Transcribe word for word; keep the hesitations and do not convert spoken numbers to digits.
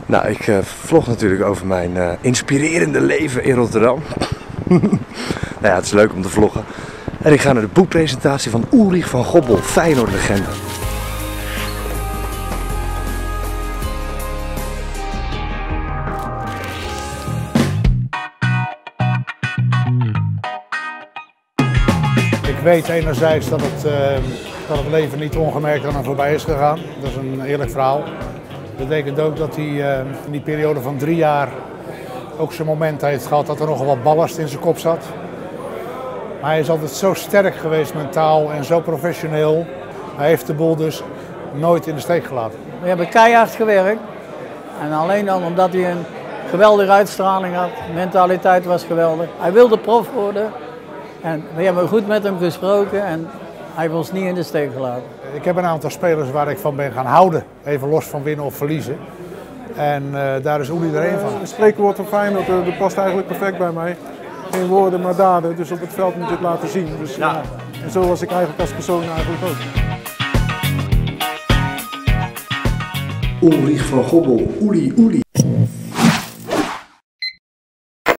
Nou, ik uh, vlog natuurlijk over mijn uh, inspirerende leven in Rotterdam. Nou ja, het is leuk om te vloggen. En ik ga naar de boekpresentatie van Ulrich van Gobbel, Feyenoord-legende. Ik weet enerzijds dat het, uh, dat het leven niet ongemerkt aan hem voorbij is gegaan. Dat is een eerlijk verhaal. Dat betekent ook dat hij uh, in die periode van drie jaar ook zijn moment heeft gehad dat er nogal wat ballast in zijn kop zat. Maar hij is altijd zo sterk geweest mentaal en zo professioneel. Hij heeft de boel dus nooit in de steek gelaten. We hebben keihard gewerkt. En alleen dan omdat hij een geweldige uitstraling had. De mentaliteit was geweldig. Hij wilde prof worden. En we hebben goed met hem gesproken en hij heeft ons niet in de steek gelaten. Ik heb een aantal spelers waar ik van ben gaan houden. Even los van winnen of verliezen. En uh, daar is Uli er één van. Een spreekwoord van Feyenoord, dat past eigenlijk perfect bij mij. Geen woorden maar daden, dus op het veld moet je het laten zien. Dus, ja. uh, en zo was ik eigenlijk als persoon eigenlijk ook. Ulrich van Gobbel, Uli Uli.